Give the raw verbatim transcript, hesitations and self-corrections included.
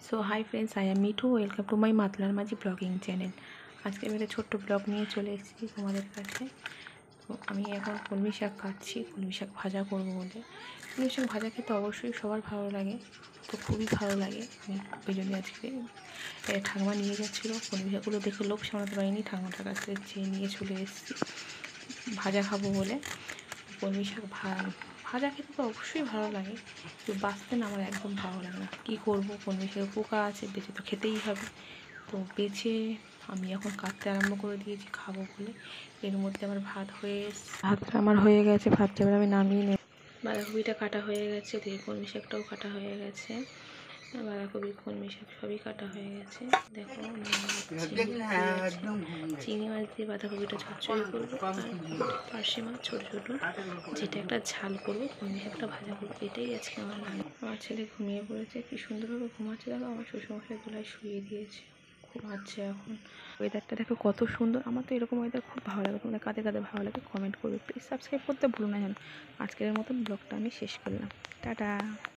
So hi friends, I am Mithu. Welcome to my Matlar Majhi ব্লগিং channel. আজকে আমি একটা ছোট্ট ব্লগ নিয়ে চলে এসেছি তোমাদের কাছে। তো আমি এখন কলমি শাক কাটছি, কলমি শাক ভাজা করবো বলে। কলমি শাক ভাজা খেতে অবশ্যই সবার ভালো লাগে, তো খুবই ভালো লাগে। আমি ওই জন্য আজকে ঠাকুমা নিয়ে যাচ্ছিলো, কলমি শাকগুলো দেখে লোভ সামলাতে পারিনি, ঠাকুমাটার কাছ থেকে চেয়ে নিয়ে চলে এসেছি ভাজা খাবো বলে। কলমি শাক ভাজা খেতে তো অবশ্যই ভালো লাগে, কিন্তু বাঁচতে না আমার একদম ভালো লাগে না। কী করবো, কলমি শাকে পোকা আছে, বেছে তো খেতেই হবে। তো বেছে আমি এখন কাটতে আরম্ভ করে দিয়েছি খাবো বলে। এর মধ্যে আমার ভাত হয়ে ভাতটা আমার হয়ে গেছে, ভাতটা এবার আমি নামিয়ে নেব। বাঁধাকপিটা কাটা হয়ে গেছে, দিয়ে কলমি শাকটাও কাটা হয়ে গেছে। বাঁধাকপি কলমি শাক সবই কাটা হয়ে গেছে। দেখো চিংড়ি মাছ দিয়ে বাঁধাকপিটা চচ্চড়ি করবো, আর পার্শে মাছ ছোটো ছোটো, যেটা একটা ঝাল করবো, কলমি শাকটা ভাজা করবো। এটাই আজকে আমার রান্না। আমার ছেলে ঘুমিয়ে পড়েছে, কি সুন্দরভাবে ঘুমাচ্ছে। দেখো আমার শ্বশুরমশাই গলায় শুয়ে দিয়েছে, ঘুমাচ্ছে এখন। ওয়েদারটা দেখো কত সুন্দর। আমার তো এরকম ওয়েদার খুব ভালো লাগে। তোমাদের কাদের কাদের ভালো লাগে কমেন্ট করবে। প্লিজ সাবস্ক্রাইব করতে ভুলো না যেন। আজকের মতন ব্লগটা আমি শেষ করলাম। টাটা।